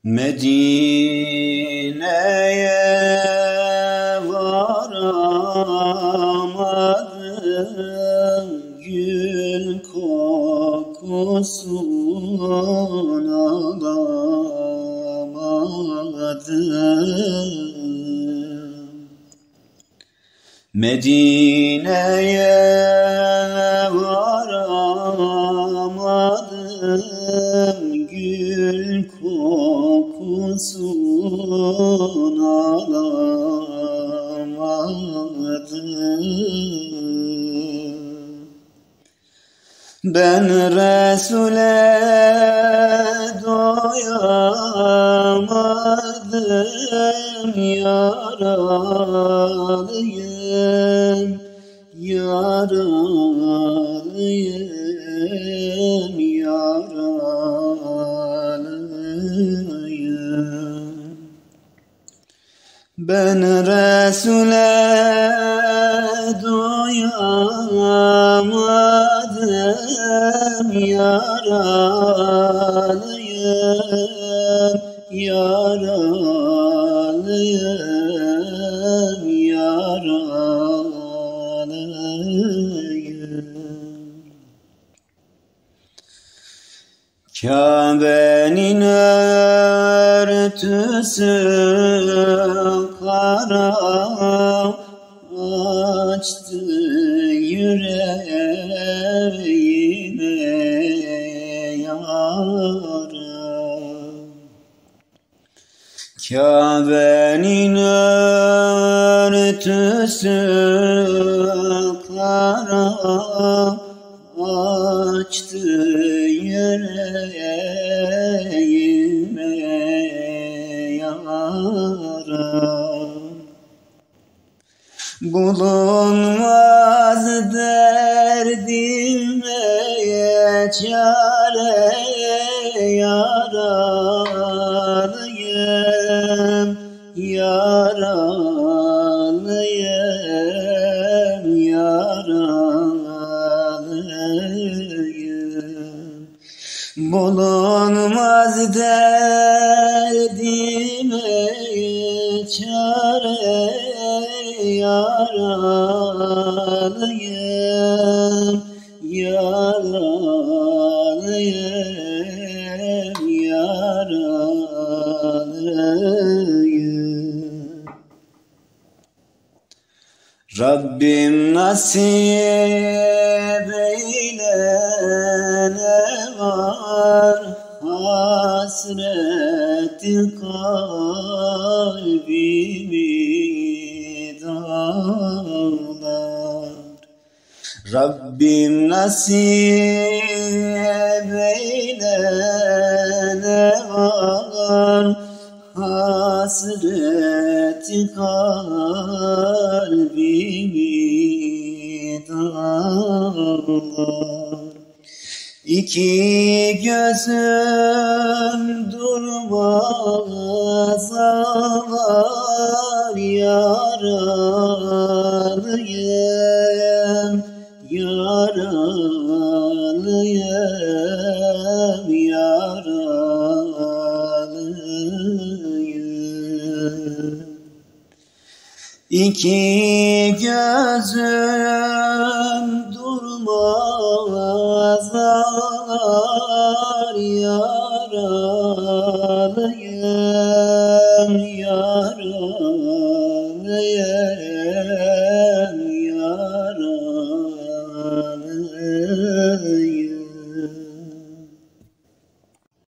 Medine'ye varamadım, gül kokusunu alamadım. Medine'ye varamadım, gül kokusunu alamadım. Ben Resul'e doyamadım, yaralıyım, yaralıyım, yaralıyım. Ben Resul'e doyamadım, yaralıyım, yaralıyım, yaralıyım. Kabe'nin örtüsü kara, açtı yüreğime yara. Kabe'nin örtüsü kara, açtı yüreğime yara. Bulunmaz derdime çare, yaralıyım, yaralıyım, yaralıyım. Bulunmaz derdime çare, yaralıyım, yaralıyım, yaralıyım. Rabbim nasip eyle, ne var hasreti kalbimi dağlar. Rabbim nasip eyle, ne var hasreti kalbimi dağlar. İki gözüm durmaz ağlar, yaralıyım, yaralıyım, yaralıyım. İki gözüm durmaz ağlar, yaralıyım, yaralıyım,